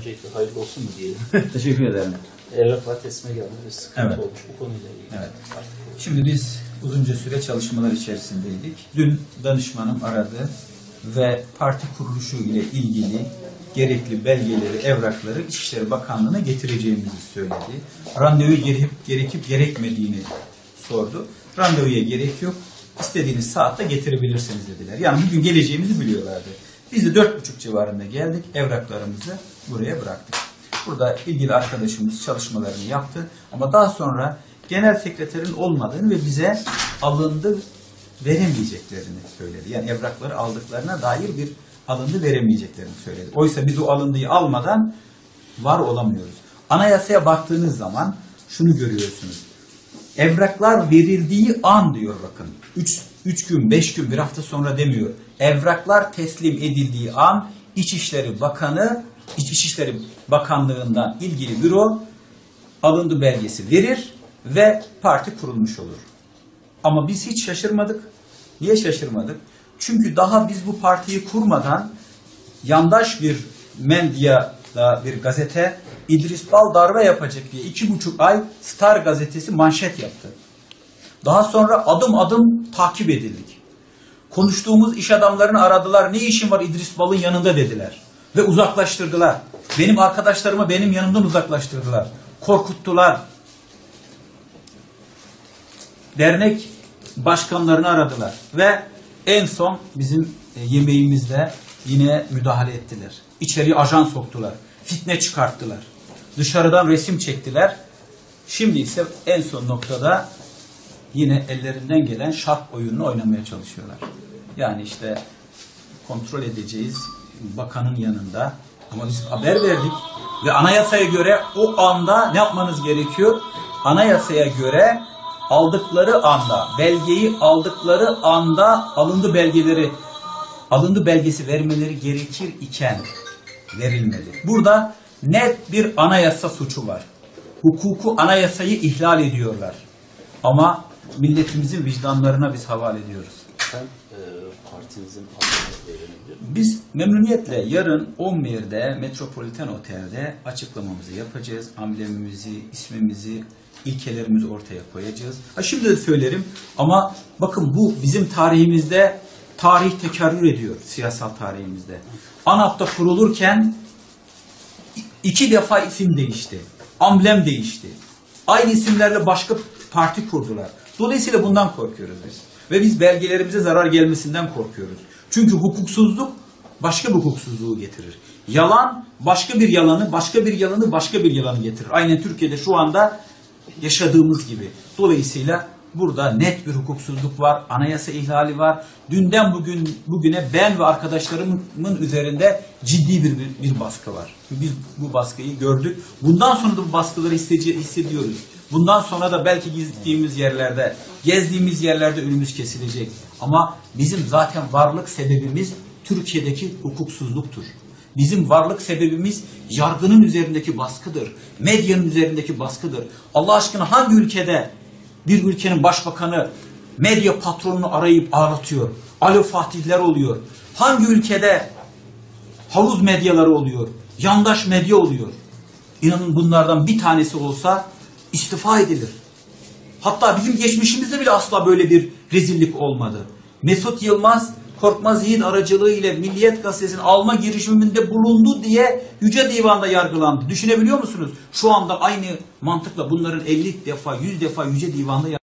Öncelikle hayırlı olsun mu diyelim. Teşekkür ederim. Evrak tesme geldi ve sıkıntı Evet. olmuş bu konuyla ilgili. Evet. Şimdi biz uzunca süre çalışmalar içerisindeydik. Dün danışmanım aradı ve parti kuruluşu ile ilgili gerekli belgeleri, evrakları İçişleri Bakanlığı'na getireceğimizi söyledi. Randevu gerekip gerekmediğini sordu. Randevuya gerek yok. İstediğiniz saatte getirebilirsiniz dediler. Yani bugün geleceğimizi biliyorlardı. Biz de 4.30 civarında geldik. Evraklarımızı buraya bıraktık. Burada ilgili arkadaşımız çalışmalarını yaptı. Ama daha sonra genel sekreterin olmadığını ve bize alındı veremeyeceklerini söyledi. Yani evrakları aldıklarına dair bir alındı veremeyeceklerini söyledi. Oysa biz o alındıyı almadan var olamıyoruz. Anayasaya baktığınız zaman şunu görüyorsunuz. Evraklar verildiği an diyor bakın. 3 gün, 5 gün, bir hafta sonra demiyor. Evraklar teslim edildiği an İçişleri Bakanlığı'ndan ilgili büro alındı belgesi verir ve parti kurulmuş olur. Ama biz hiç şaşırmadık. Niye şaşırmadık? Çünkü daha biz bu partiyi kurmadan yandaş bir medyada bir gazete İdris Bal darbe yapacak diye 2,5 ay Star gazetesi manşet yaptı. Daha sonra adım adım takip edildik. Konuştuğumuz iş adamlarını aradılar. Ne işin var İdris Bal'ın yanında dediler. Ve uzaklaştırdılar. Benim arkadaşlarımı benim yanımdan uzaklaştırdılar. Korkuttular. Dernek başkanlarını aradılar. Ve en son bizim yemeğimizde yine müdahale ettiler. İçeriye ajan soktular. Fitne çıkarttılar. Dışarıdan resim çektiler. Şimdi ise en son noktada yine ellerinden gelen şark oyununu oynamaya çalışıyorlar. Yani işte kontrol edeceğiz bakanın yanında. Ama biz haber verdik ve anayasaya göre o anda ne yapmanız gerekiyor? Anayasaya göre aldıkları anda, belgeyi aldıkları anda alındı belgesi vermeleri gerekir iken verilmedi. Burada net bir anayasa suçu var. Hukuku, anayasayı ihlal ediyorlar. Ama milletimizin vicdanlarına biz havale ediyoruz. Sen partinizin adını verebilir miyim? Biz memnuniyetle yarın 11'de Metropolitan Otel'de açıklamamızı yapacağız. Amblemimizi, ismimizi, ilkelerimizi ortaya koyacağız. Şimdi de söylerim ama bakın bu bizim tarihimizde tarih tekerrür ediyor, siyasal tarihimizde. ANAP'ta kurulurken 2 defa isim değişti. Amblem değişti. Aynı isimlerle başka parti kurdular. Dolayısıyla bundan korkuyoruz biz. Ve biz belgelerimize zarar gelmesinden korkuyoruz. Çünkü hukuksuzluk başka bir hukuksuzluğu getirir. Yalan başka bir yalanı, başka bir yalanı, başka bir yalanı getirir. Aynen Türkiye'de şu anda yaşadığımız gibi. Dolayısıyla burada net bir hukuksuzluk var, anayasa ihlali var. Dünden bugüne ben ve arkadaşlarımın üzerinde ciddi bir baskı var. Biz bu baskıyı gördük. Bundan sonra da bu baskıları hissediyoruz. Bundan sonra da belki gezdiğimiz yerlerde önümüz kesilecek. Ama bizim zaten varlık sebebimiz Türkiye'deki hukuksuzluktur. Bizim varlık sebebimiz yargının üzerindeki baskıdır. Medyanın üzerindeki baskıdır. Allah aşkına hangi ülkede bir ülkenin başbakanı medya patronunu arayıp ağlatıyor? Alo Fatihler oluyor. Hangi ülkede havuz medyaları oluyor? Yandaş medya oluyor. İnanın bunlardan bir tanesi olsa istifa edilir. Hatta bizim geçmişimizde bile asla böyle bir rezillik olmadı. Mesut Yılmaz Korkmaz Yiğit aracılığıyla Milliyet Gazetesi'nin alma girişiminde bulundu diye Yüce Divan'da yargılandı. Düşünebiliyor musunuz? Şu anda aynı mantıkla bunların 50 defa, 100 defa Yüce Divan'da